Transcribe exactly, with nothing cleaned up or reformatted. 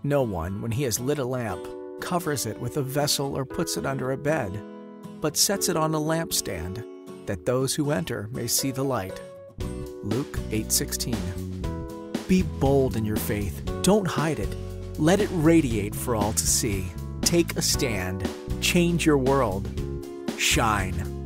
No one, when he has lit a lamp, covers it with a vessel or puts it under a bed, but sets it on a lampstand, that those who enter may see the light. Luke eight sixteen. Be bold in your faith. Don't hide it. Let it radiate for all to see. Take a stand. Change your world. Shine.